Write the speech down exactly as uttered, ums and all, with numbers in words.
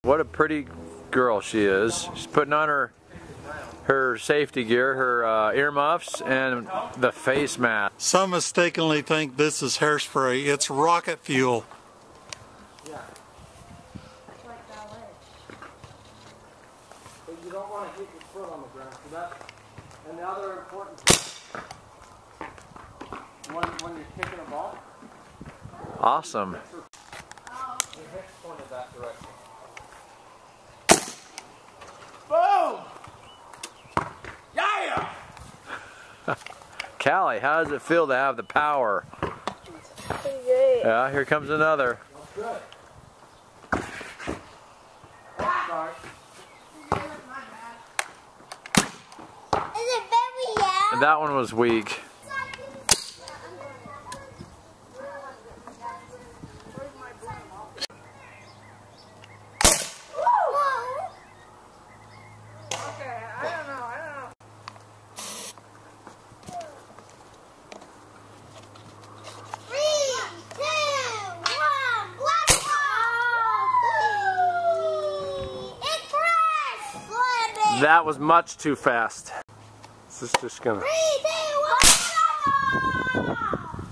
What a pretty girl she is. She's putting on her her safety gear, her uh, earmuffs, and the face mask. Some mistakenly think this is hairspray. It's rocket fuel. Yeah. It's like ballet. But you don't want to hit your foot on the ground. So that, and the other important thing, when, when you're kicking a ball, Awesome. your hips pointed that direction. Boom! Yeah! Callie, how does it feel to have the power? Pretty great. Yeah, here comes another. Good. Start. Is it very loud? And that one was weak. That was much too fast. This is just gonna... Three, two, one.